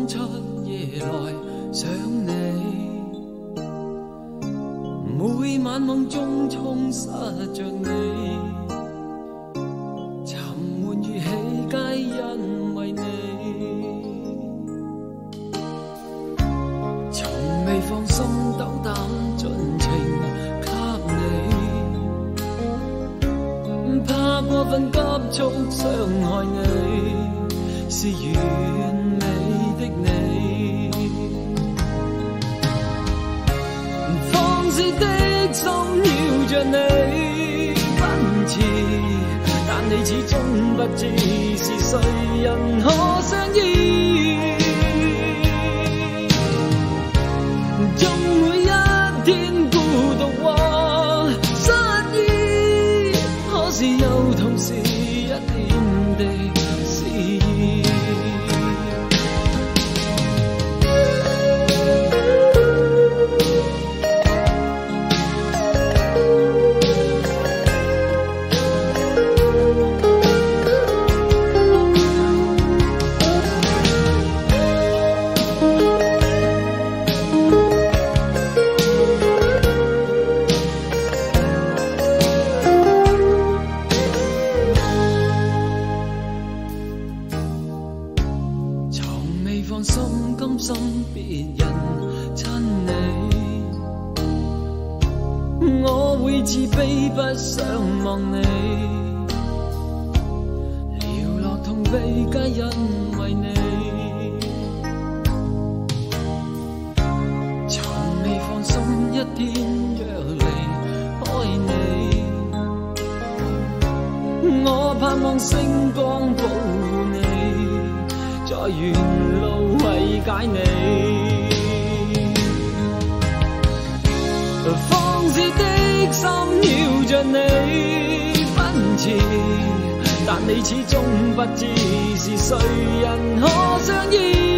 出夜來想你，每晚夢中充實着你，沉悶語氣皆因為你，從未放心斗膽盡情給你，怕過分急促傷害你，是完美的你，放肆的心繞着你奔馳，但你始終不知是誰人可相依，縱每一天孤獨或失意，可是又同時一點的詩意。放心甘心別人親你，我會自卑不想望你，寥落痛悲皆因為你，從未放心一天若離開你，我盼望星光保護你，在沿路慰解你，放肆的心繞着你奔馳，但你始終不知是誰人可相依。